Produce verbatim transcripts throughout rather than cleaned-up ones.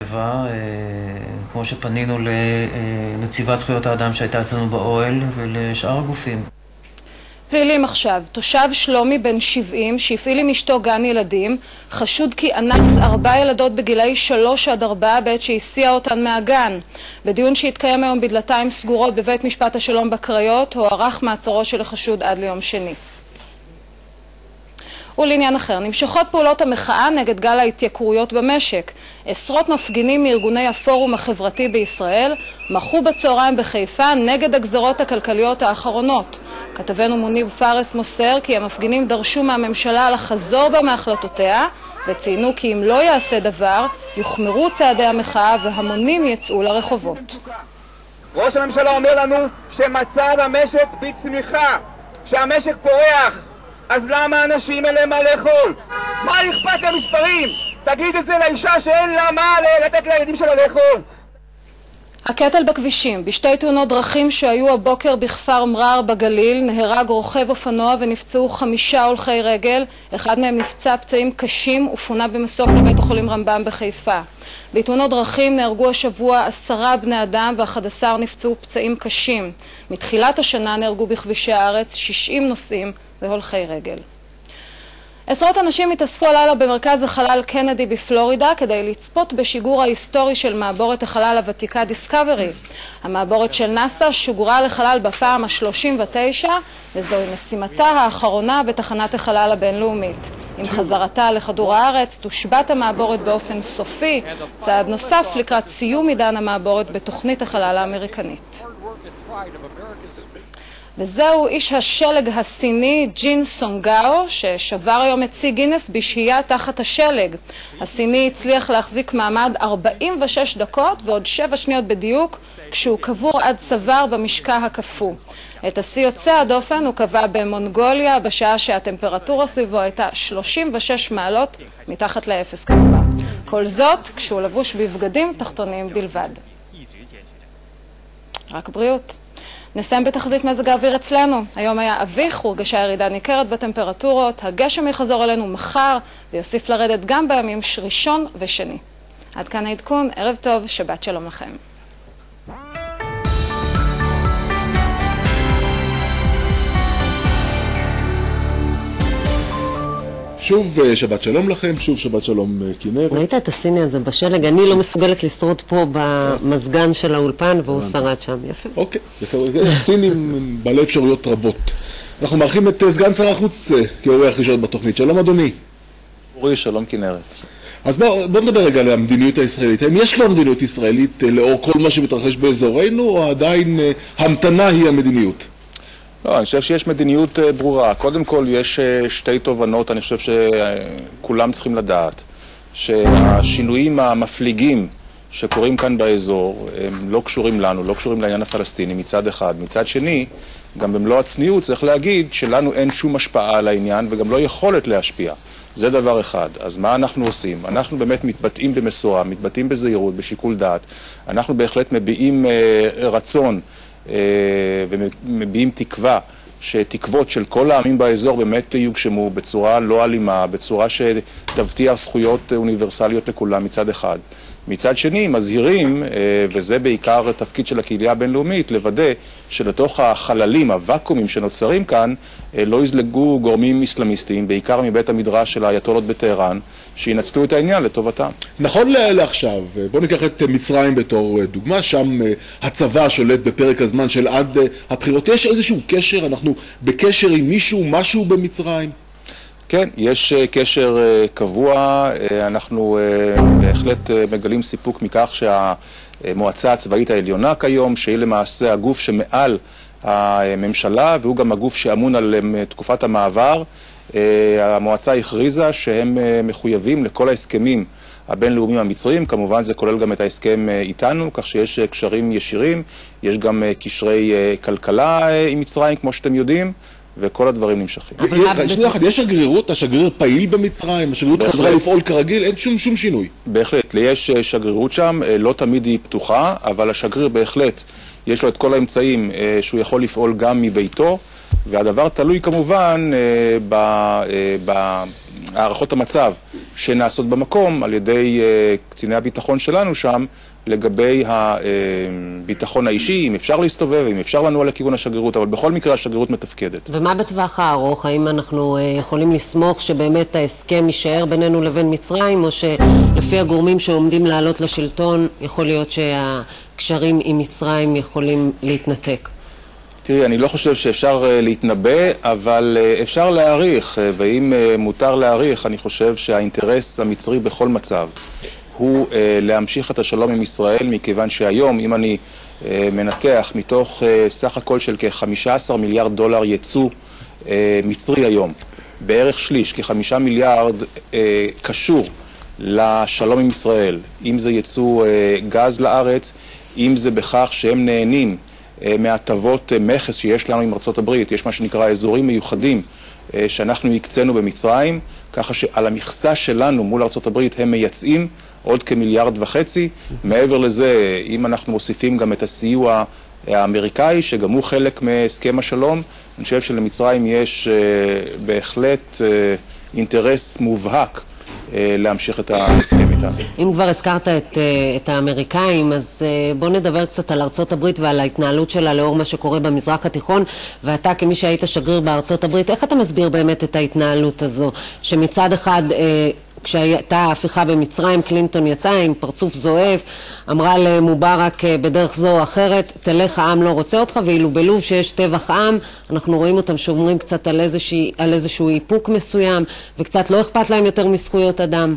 כמו שפנינו לנציבת זכויות האדם שהייתה אצלנו באוהל ולשאר הגופים. פלילים עכשיו, תושב שלומי בן שבעים שהפעיל עם אשתו גן ילדים, חשוד כי אנס ארבע ילדות בגילאי שלוש עד ארבע בעת שהסיע אותן מהגן. בדיון שהתקיים היום בדלתיים סגורות בבית משפט השלום בקריות, הוארך מעצרו של החשוד עד ליום שני. ולעניין אחר, נמשכות פעולות המחאה נגד גל ההתייקרויות במשק. עשרות מפגינים מארגוני הפורום החברתי בישראל מחו בצהריים בחיפה נגד הגזרות הכלכליות האחרונות. כתבנו מוניב פארס מוסר כי המפגינים דרשו מהממשלה לחזור בה מהחלטותיה וציינו כי אם לא יעשה דבר יוחמרו צעדי המחאה והמונים יצאו לרחובות. ראש הממשלה אומר לנו שמצב המשק בצמיחה, שהמשק פורח, אז למה אנשים אין להם מה לאכול? מה אכפת למספרים? תגיד את זה לאישה שאין לה מה לתת לילדים שלה לאכול. הקטל בכבישים. בשתי תאונות דרכים שהיו הבוקר בכפר מרר בגליל נהרג רוכב אופנוע ונפצעו חמישה הולכי רגל. אחד מהם נפצע פצעים קשים ופונה במסוק לבית החולים רמב"ם בחיפה. בתאונות דרכים נהרגו השבוע עשרה בני אדם ואחד עשר נפצעו פצעים קשים. מתחילת השנה נהרגו בכבישי הארץ שישים נוסעים והולכי רגל. עשרות אנשים התאספו הלילה במרכז החלל קנדי בפלורידה כדי לצפות בשיגור ההיסטורי של מעבורת החלל הוותיקה דיסקאברי. המעבורת של נאסא שוגרה לחלל בפעם ה-שלושים ותשע וזוהי משימתה האחרונה בתחנת החלל הבינלאומית. עם חזרתה לכדור הארץ תושבת המעבורת באופן סופי, צעד נוסף לקראת סיום עידן המעבורת בתוכנית החלל האמריקנית. וזהו איש השלג הסיני ג'ין סונגאו ששבר היום את שיא גינס בשהייה תחת השלג. הסיני הצליח להחזיק מעמד ארבעים ושש דקות ועוד שבע שניות בדיוק כשהוא קבור עד צוואר במשקע הקפוא. את השיא יוצא הדופן הוא קבע במונגוליה בשעה שהטמפרטורה סביבו הייתה שלושים ושש מעלות מתחת לאפס כמובן. כל זאת כשהוא לבוש בבגדים תחתונים בלבד. רק בריאות. נסיים בתחזית מזג האוויר אצלנו. היום היה אביך, הורגשה ירידה ניכרת בטמפרטורות, הגשם יחזור אלינו מחר ויוסיף לרדת גם בימים ראשון ושני. עד כאן העדכון, ערב טוב, שבת שלום לכם. שוב שבת שלום לכם, שוב שבת שלום כנרת. ראית את הסיני הזה בשלג? אני לא מסוגלת לשרוד פה במזגן של האולפן והוא שרד שם. יפה. אוקיי, בסדר. זה סינים בעלי אפשרויות רבות. אנחנו מארחים את סגן שר החוץ כאורח ראשון בתוכנית. שלום אדוני. אורי, שלום כנרת. אז בוא, בוא נדבר רגע על המדיניות הישראלית. האם יש כבר מדיניות ישראלית לאור כל מה שמתרחש באזורנו, או עדיין המתנה היא המדיניות? לא, אני חושב שיש מדיניות ברורה. קודם כל יש שתי תובנות, אני חושב שכולם צריכים לדעת, שהשינויים המפליגים שקורים כאן באזור הם לא קשורים לנו, לא קשורים לעניין הפלסטיני מצד אחד. מצד שני, גם במלוא הצניעות צריך להגיד שלנו אין שום השפעה על העניין וגם לא יכולת להשפיע. זה דבר אחד. אז מה אנחנו עושים? אנחנו באמת מתבטאים במסורה, מתבטאים בזהירות, בשיקול דעת. אנחנו בהחלט מביעים רצון ומביעים תקווה שתקוות של כל העמים באזור באמת יוגשמו בצורה לא אלימה, בצורה שתבטיח זכויות אוניברסליות לכולם מצד אחד. מצד שני, מזהירים, וזה בעיקר תפקיד של הקהילה הבינלאומית, לוודא שלתוך החללים, הוואקומים שנוצרים כאן, לא יזלגו גורמים אסלאמיסטיים, בעיקר מבית המדרש של האייתולות בטהרן, שינצלו את העניין לטובתם. נכון לעכשיו, בואו ניקח את מצרים בתור דוגמה, שם הצבא שולט בפרק הזמן של עד הבחירות. יש איזשהו קשר, אנחנו בקשר עם מישהו, משהו במצרים? כן, יש קשר קבוע, אנחנו בהחלט מגלים סיפוק מכך שהמועצה הצבאית העליונה כיום, שהיא למעשה הגוף שמעל הממשלה, והוא גם הגוף שאמון על תקופת המעבר, המועצה הכריזה שהם מחויבים לכל ההסכמים הבינלאומיים המצריים, כמובן זה כולל גם את ההסכם איתנו, כך שיש קשרים ישירים, יש גם קשרי כלכלה עם מצרים, כמו שאתם יודעים, וכל הדברים נמשכים. יש שגרירות, השגריר פעיל במצרים, השגרירות חזרה לפעול כרגיל, אין שום שום שינוי. בהחלט, יש שגרירות שם, לא תמיד היא פתוחה, אבל השגריר בהחלט, יש לו את כל האמצעים שהוא יכול לפעול גם מביתו, והדבר תלוי כמובן בהערכות המצב שנעשות במקום על ידי קציני הביטחון שלנו שם, לגבי הביטחון האישי, אם אפשר להסתובב, אם אפשר לנוע לכיוון השגרירות, אבל בכל מקרה השגרירות מתפקדת. ומה בטווח הארוך? האם אנחנו יכולים לסמוך שבאמת ההסכם יישאר בינינו לבין מצרים, או שלפי הגורמים שעומדים לעלות לשלטון, יכול להיות שהקשרים עם מצרים יכולים להתנתק? תראי, אני לא חושב שאפשר להתנבא, אבל אפשר להעריך, ואם מותר להעריך, אני חושב שהאינטרס המצרי בכל מצב הוא להמשיך את השלום עם ישראל, מכיוון שהיום, אם אני מנתח מתוך סך הכל של כ-חמישה עשר מיליארד דולר יצוא מצרי היום, בערך שליש, כ-חמישה מיליארד קשור לשלום עם ישראל, אם זה יצוא גז לארץ, אם זה בכך שהם נהנים מהטבות מכס שיש לנו עם ארצות הברית, יש מה שנקרא אזורים מיוחדים שאנחנו הקצינו במצרים, ככה שעל המכסה שלנו מול ארצות הברית הם מייצאים עוד כמיליארד וחצי. מעבר לזה, אם אנחנו מוסיפים גם את הסיוע האמריקאי, שגם הוא חלק מהסכם השלום, אני חושב שלמצרים יש בהחלט אינטרס מובהק להמשיך את ההסכם איתה. אם כבר הזכרת את, את האמריקאים, אז בוא נדבר קצת על ארצות הברית ועל ההתנהלות שלה לאור מה שקורה במזרח התיכון, ואתה כמי שהיית שגריר בארצות הברית, איך אתה מסביר באמת את ההתנהלות הזו, שמצד אחד כשהייתה ההפיכה במצרים, קלינטון יצאה עם פרצוף זועף, אמרה למובארק בדרך זו או אחרת, תלך, העם לא רוצה אותך, ואילו בלוב שיש טבח עם, אנחנו רואים אותם שאומרים קצת על, איזושהי, על איזשהו איפוק מסוים, וקצת לא אכפת להם יותר מזכויות אדם.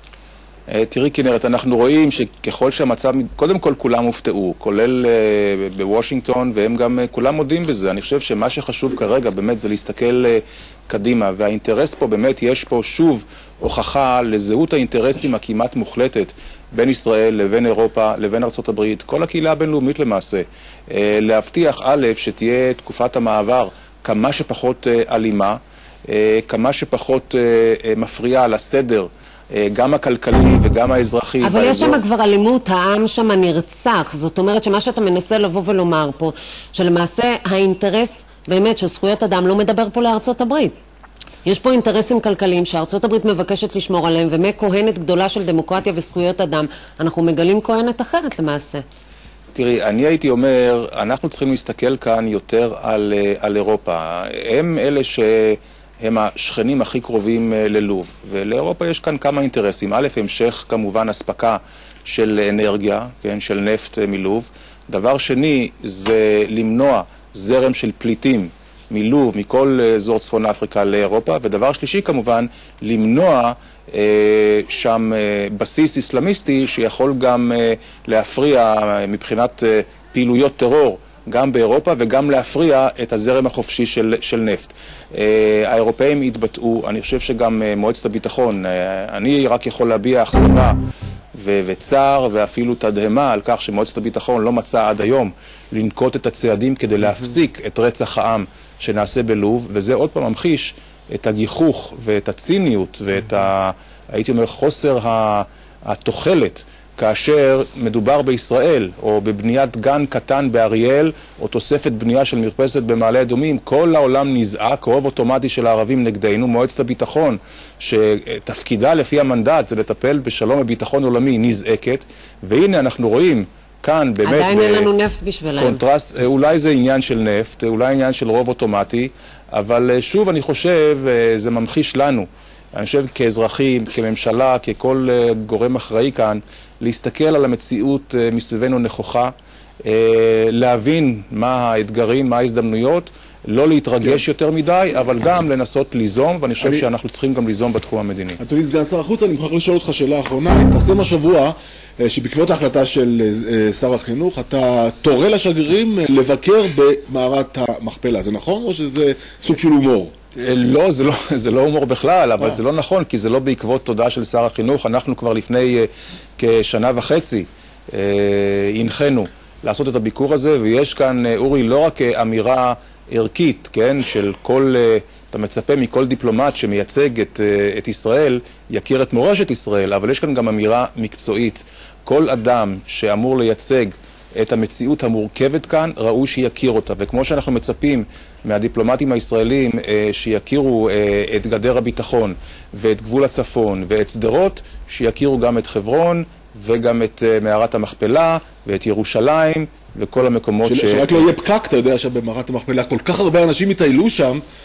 תראי כנרת, אנחנו רואים שככל שהמצב, קודם כל כולם הופתעו, כולל בוושינגטון, והם גם כולם מודים בזה. אני חושב שמה שחשוב כרגע באמת זה להסתכל קדימה, והאינטרס פה באמת, יש פה שוב הוכחה לזהות האינטרסים הכמעט מוחלטת בין ישראל לבין אירופה, לבין ארצות הברית, כל הקהילה הבינלאומית למעשה. להבטיח א', שתהיה תקופת המעבר כמה שפחות אלימה, כמה שפחות מפריעה לסדר, גם הכלכלי וגם האזרחי. אבל יש שם כבר אלימות, העם שם נרצח. זאת אומרת שמה שאתה מנסה לבוא ולומר פה, שלמעשה האינטרס באמת של זכויות אדם לא מדבר פה לארצות הברית. יש פה אינטרסים כלכליים שארצות הברית מבקשת לשמור עליהם, ומכהנת גדולה של דמוקרטיה וזכויות אדם, אנחנו מגלים כהנת אחרת למעשה. תראי, אני הייתי אומר, אנחנו צריכים להסתכל כאן יותר על, על אירופה. הם אלה ש... הם השכנים הכי קרובים ללוב, ולאירופה יש כאן כמה אינטרסים. א', המשך כמובן הספקה של אנרגיה, כן, של נפט מלוב. דבר שני, זה למנוע זרם של פליטים מלוב, מכל אזור צפון אפריקה לאירופה, ודבר שלישי כמובן, למנוע אה, שם אה, בסיס איסלאמיסטי שיכול גם אה, להפריע מבחינת אה, פעילויות טרור, גם באירופה, וגם להפריע את הזרם החופשי של, של נפט. האירופאים התבטאו, אני חושב שגם מועצת הביטחון, אני רק יכול להביע אכזבה ו- וצער ואפילו תדהמה על כך שמועצת הביטחון לא מצאה עד היום לנקוט את הצעדים כדי להפסיק את רצח העם שנעשה בלוב, וזה עוד פעם ממחיש את הגיחוך ואת הציניות ואת, ה- הייתי אומר, חוסר התוחלת, כאשר מדובר בישראל, או בבניית גן קטן באריאל, או תוספת בנייה של מרפסת במעלה אדומים, כל העולם נזעק, רוב אוטומטי של הערבים נגדנו. מועצת הביטחון, שתפקידה לפי המנדט זה לטפל בשלום וביטחון עולמי, נזעקת, והנה אנחנו רואים כאן באמת... עדיין אין לנו נפט בשבילם. קונטרסט, אולי זה עניין של נפט, אולי עניין של רוב אוטומטי, אבל שוב אני חושב, זה ממחיש לנו, אני חושב כאזרחים, כממשלה, ככל גורם אחראי כאן, להסתכל על המציאות מסביבנו נכוחה, להבין מה האתגרים, מה ההזדמנויות, לא להתרגש יותר מדי, אבל גם לנסות ליזום, ואני חושב שאנחנו צריכים גם ליזום בתחום המדיני. אדוני סגן שר החוץ, אני מוכרח לשאול אותך שאלה האחרונה. התפרסם השבוע שבעקבות ההחלטה של שר החינוך, אתה תורה לשגרירים לבקר במערת המכפלה. זה נכון או שזה סוג של הומור? לא, זה לא, זה לא הומור בכלל, אבל זה לא נכון, כי זה לא בעקבות תודה של שר החינוך. אנחנו כבר לפני כשנה וחצי הנחנו לעשות את הביקור הזה, ויש כאן, אורי, לא רק אמירה ערכית, כן, של כל, אתה מצפה מכל דיפלומט שמייצג את, את ישראל, יכיר את מורשת ישראל, אבל יש כאן גם אמירה מקצועית. כל אדם שאמור לייצג את המציאות המורכבת כאן, ראוי שיכיר אותה. וכמו שאנחנו מצפים מהדיפלומטים הישראלים שיכירו את גדר הביטחון ואת גבול הצפון ואת שדרות, שיכירו גם את חברון וגם את מערת המכפלה ואת ירושלים וכל המקומות ש... שרק לא יהיה פקק, אתה יודע, שבמערת המכפלה כל כך הרבה אנשים יטיילו שם,